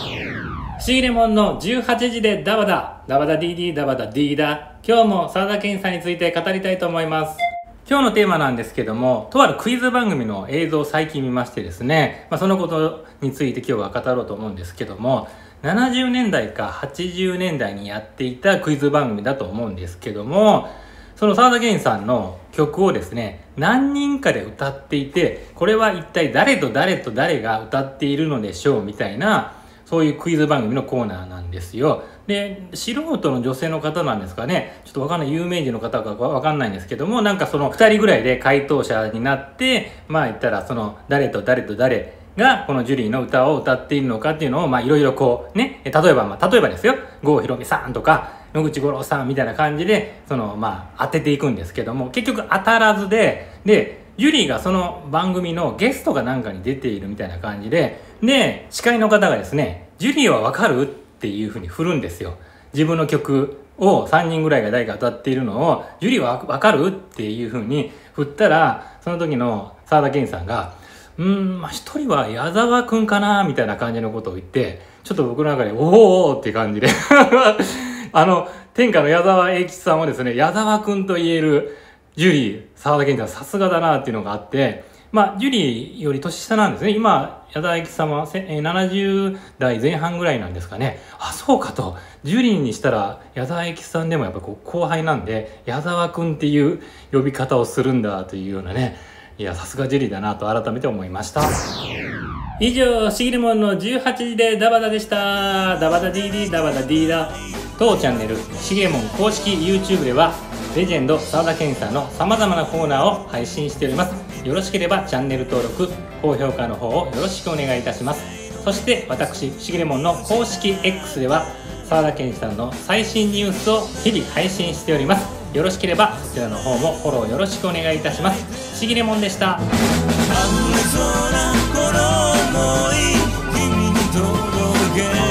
シーレモンの18時でダバダ、ダバダ DD ダバダ D だ。今日も沢田研さんについて語りたいと思います。今日のテーマなんですけども、とあるクイズ番組の映像を最近見ましてですね、そのことについて今日は語ろうと思うんですけども、70年代か80年代にやっていたクイズ番組だと思うんですけども、その沢田研さんの曲をですね、何人かで歌っていて、これは一体誰と誰と誰が歌っているのでしょうみたいな、そういうクイズ番組のコーナーなんですよ。で、素人の女性の方なんですかね。ちょっとわかんない。有名人の方かわかんないんですけども、なんかその2人ぐらいで回答者になって、言ったらその誰と誰と誰がこのジュリーの歌を歌っているのかっていうのを、いろいろこうね、例えばですよ、郷ひろみさんとか、野口五郎さんみたいな感じで、当てていくんですけども、結局当たらずで、ジュリーがその番組のゲストがなんかに出ているみたいな感じで、司会の方がですね、ジュリーはわかるっていう風に振るんですよ。自分の曲を3人ぐらいが誰か歌っているのを、ジュリーはわかるっていう風に振ったら、その時の沢田研さんが、一人は矢沢くんかなみたいな感じのことを言って、ちょっと僕の中で、おーっていう感じで、天下の矢沢永吉さんはですね、矢沢くんと言える、ジュリー、沢田研さんさすがだなっていうのがあって、ジュリーより年下なんですね。今、矢沢永吉さんは70代前半ぐらいなんですかね。あ、そうかと。ジュリーにしたら、矢沢永吉さんでもやっぱ後輩なんで、矢沢くんっていう呼び方をするんだというようなね。いや、さすがジュリーだなと改めて思いました。以上、しぎりもんの18時でダバダでした。ダバダ DD ダバダ D だ。当チャンネル、しぎりもん公式 YouTube では、レジェンド沢田研さんの様々なコーナーを配信しております。よろしければチャンネル登録、高評価の方をよろしくお願いいたします。そして私、しぎれもんの公式 X では、沢田研さんの最新ニュースを日々配信しております。よろしければそちらの方もフォローよろしくお願いいたします。しぎれもんでした。君に届け